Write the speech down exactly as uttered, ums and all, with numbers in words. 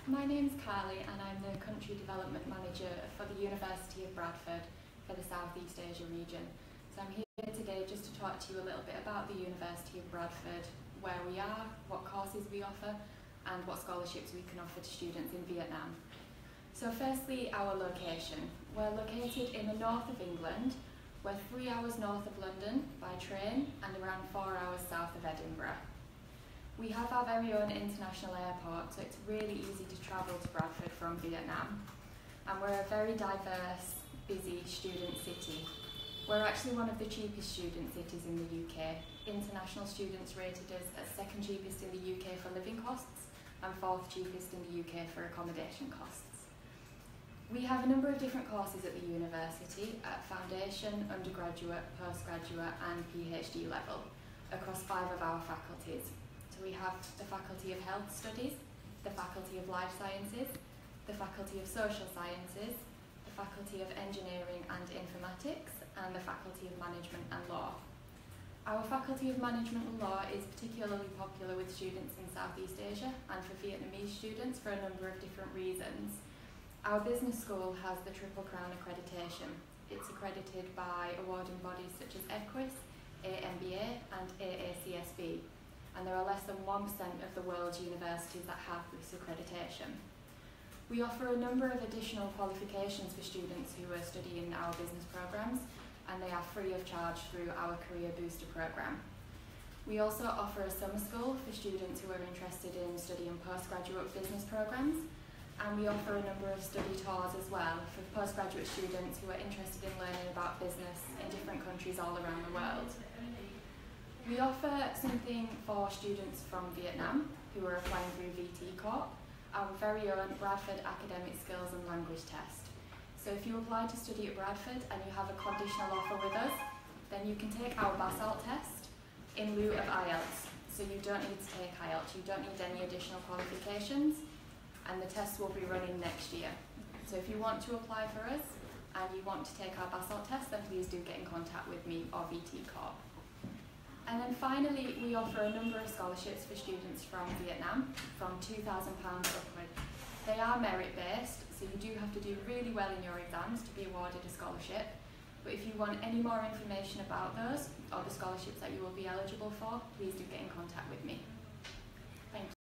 My name's Carly and I'm the Country Development Manager for the University of Bradford for the South East Asia region. So I'm here today just to talk to you a little bit about the University of Bradford, where we are, what courses we offer and what scholarships we can offer to students in Vietnam. So firstly, our location. We're located in the north of England. We're three hours north of London by train and around four hours south of Edinburgh. We have our very own international airport, so it's really easy to travel to Bradford from Vietnam. And we're a very diverse, busy student city. We're actually one of the cheapest student cities in the U K. International students rated us as second cheapest in the U K for living costs and fourth cheapest in the U K for accommodation costs. We have a number of different courses at the university at foundation, undergraduate, postgraduate and PhD level across five of our faculties. So we have the Faculty of Health Studies, the Faculty of Life Sciences, the Faculty of Social Sciences, the Faculty of Engineering and Informatics, and the Faculty of Management and Law. Our Faculty of Management and Law is particularly popular with students in Southeast Asia and for Vietnamese students for a number of different reasons. Our business school has the Triple Crown accreditation. It's accredited by awarding bodies such as EQUIS, A M B A and A A C S B. And there are less than one percent of the world's universities that have this accreditation. We offer a number of additional qualifications for students who are studying our business programs, and they are free of charge through our Career Booster program. We also offer a summer school for students who are interested in studying postgraduate business programs, and we offer a number of study tours as well for postgraduate students who are interested in learning about business in different countries all around the world. We offer something for students from Vietnam who are applying through V T Corp, our very own Bradford Academic Skills and Language Test. So if you apply to study at Bradford and you have a conditional offer with us, then you can take our BASALT test in lieu of I E L T S. So you don't need to take I E L T S, you don't need any additional qualifications, and the test will be running next year. So if you want to apply for us and you want to take our BASALT test, then please do get in contact with me or V T Corp. And then finally, we offer a number of scholarships for students from Vietnam, from two thousand pounds upward. They are merit-based, so you do have to do really well in your exams to be awarded a scholarship. But if you want any more information about those, or the scholarships that you will be eligible for, please do get in contact with me. Thank you.